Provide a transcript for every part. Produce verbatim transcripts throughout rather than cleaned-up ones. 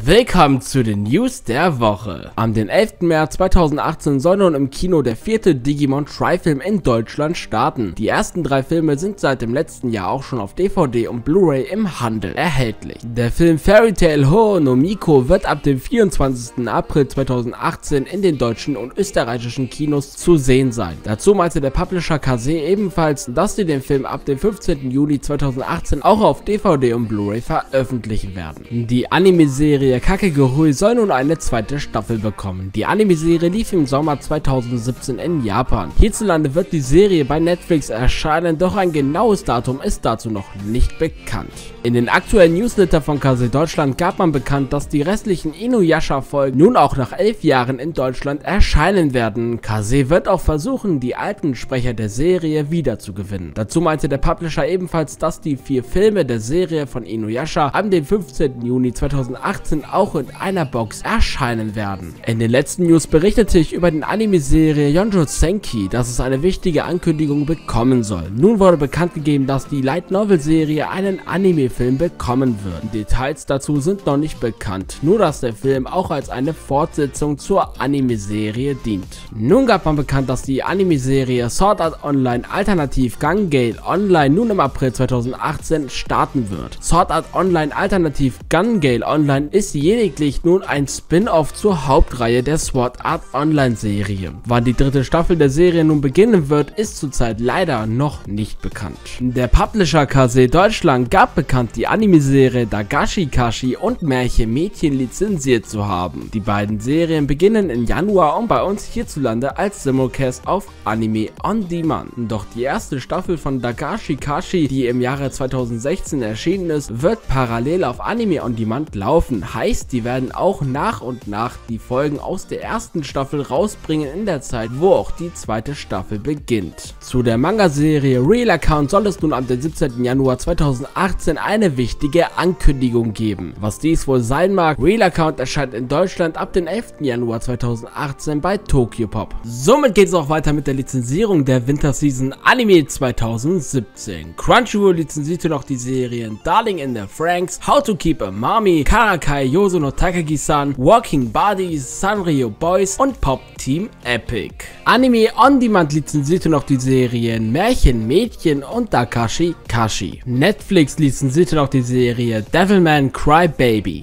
Willkommen zu den News der Woche. Am den elften März zweitausendachtzehn soll nun im Kino der vierte Digimon Tri-Film in Deutschland starten. Die ersten drei Filme sind seit dem letzten Jahr auch schon auf D V D und Blu-ray im Handel erhältlich. Der Film Fairy Tail Hou no Miko wird ab dem vierundzwanzigsten April zweitausendachtzehn in den deutschen und österreichischen Kinos zu sehen sein. Dazu meinte der Publisher Kase ebenfalls, dass sie den Film ab dem fünfzehnten Juli zweitausendachtzehn auch auf D V D und Blu-ray veröffentlichen werden. Die Anime-Serie Kakegurui soll nun eine zweite Staffel bekommen. Die Anime-Serie lief im Sommer zweitausendsiebzehn in Japan. Hierzulande wird die Serie bei Netflix erscheinen, doch ein genaues Datum ist dazu noch nicht bekannt. In den aktuellen Newsletter von Kase Deutschland gab man bekannt, dass die restlichen Inuyasha-Folgen nun auch nach elf Jahren in Deutschland erscheinen werden. Kase wird auch versuchen, die alten Sprecher der Serie wiederzugewinnen. Dazu meinte der Publisher ebenfalls, dass die vier Filme der Serie von Inuyasha am den fünfzehnten Juni zweitausendachtzehn auch in einer Box erscheinen werden. In den letzten News berichtete ich über den Anime-Serie Yonjo Senki, dass es eine wichtige Ankündigung bekommen soll. Nun wurde bekannt gegeben, dass die Light Novel Serie einen Anime-Film bekommen wird. Details dazu sind noch nicht bekannt, nur dass der Film auch als eine Fortsetzung zur Anime-Serie dient. Nun gab man bekannt, dass die Anime-Serie Sword Art Online Alternativ Gun Gale Online nun im April zweitausendachtzehn starten wird. Sword Art Online Alternativ Gun Gale Online ist lediglich nun ein Spin-off zur Hauptreihe der Sword Art Online Serie. Wann die dritte Staffel der Serie nun beginnen wird, ist zurzeit leider noch nicht bekannt. Der Publisher Kase Deutschland gab bekannt, die Anime-Serie Dagashi Kashi und Märchen Mädchen lizenziert zu haben. Die beiden Serien beginnen im Januar und bei uns hierzulande als Simulcast auf Anime on Demand. Doch die erste Staffel von Dagashi Kashi, die im Jahre zweitausendsechzehn erschienen ist, wird parallel auf Anime on Demand laufen. Heißt, die werden auch nach und nach die Folgen aus der ersten Staffel rausbringen in der Zeit, wo auch die zweite Staffel beginnt. Zu der Manga-Serie Real Account soll es nun am siebzehnten Januar zweitausendachtzehn eine wichtige Ankündigung geben. Was dies wohl sein mag, Real Account erscheint in Deutschland ab dem elften Januar zweitausendachtzehn bei Tokyopop. Somit geht es auch weiter mit der Lizenzierung der Winterseason Anime zweitausendsiebzehn. Crunchyroll lizenzierte noch die Serien Darling in the Franxx, How to Keep a Mommy, Karakai Yoso no Takagi-san, Walking Bodies, Sanrio Boys und Pop Team Epic. Anime on Demand lizenzierte noch die Serien Märchen Mädchen und Dagashi Kashi. Netflix lizenzierte noch die Serie Devilman Crybaby.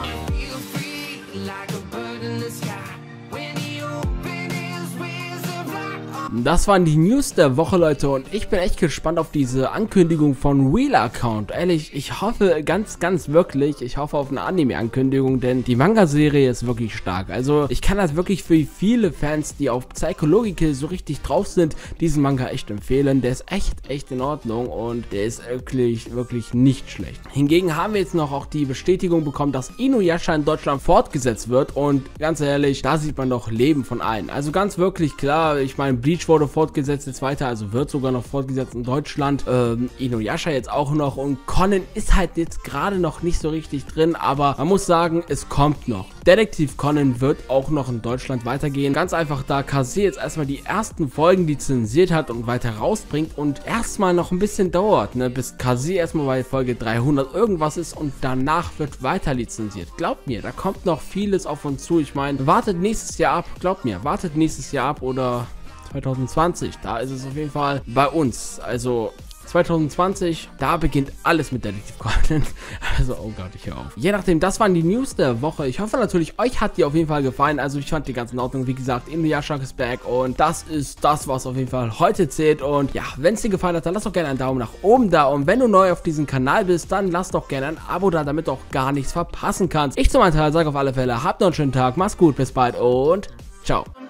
Das waren die News der Woche, Leute, und ich bin echt gespannt auf diese Ankündigung von Real Account. Ehrlich, ich hoffe ganz, ganz wirklich, ich hoffe auf eine Anime-Ankündigung, denn die Manga-Serie ist wirklich stark. Also ich kann das wirklich für viele Fans, die auf Psychological so richtig drauf sind, diesen Manga echt empfehlen. Der ist echt, echt in Ordnung und der ist wirklich, wirklich nicht schlecht. Hingegen haben wir jetzt noch auch die Bestätigung bekommen, dass Inuyasha in Deutschland fortgesetzt wird und ganz ehrlich, da sieht man doch Leben von allen. Also ganz wirklich klar, ich meine, Bleach wurde fortgesetzt jetzt weiter, also wird sogar noch fortgesetzt in Deutschland. Ähm, Inuyasha jetzt auch noch und Conan ist halt jetzt gerade noch nicht so richtig drin, aber man muss sagen, es kommt noch. Detektiv Conan wird auch noch in Deutschland weitergehen. Ganz einfach, da Kase jetzt erstmal die ersten Folgen lizenziert hat und weiter rausbringt und erstmal noch ein bisschen dauert, ne, bis Kase erstmal bei Folge dreihundert irgendwas ist und danach wird weiter lizenziert. Glaubt mir, da kommt noch vieles auf uns zu. Ich meine, wartet nächstes Jahr ab, glaubt mir, wartet nächstes Jahr ab oder zweitausendzwanzig, da ist es auf jeden Fall bei uns, also zweitausendzwanzig, da beginnt alles mit Detektiv Conan, also oh Gott, ich höre auf. Je nachdem, das waren die News der Woche. Ich hoffe natürlich, euch hat die auf jeden Fall gefallen, also ich fand die ganz in Ordnung. Wie gesagt, Inuyasha ist back und das ist das, was auf jeden Fall heute zählt. Und ja, wenn es dir gefallen hat, dann lass doch gerne einen Daumen nach oben da und wenn du neu auf diesem Kanal bist, dann lass doch gerne ein Abo da, damit du auch gar nichts verpassen kannst. Ich zu meinem Teil sage auf alle Fälle, habt noch einen schönen Tag, mach's gut, bis bald und ciao.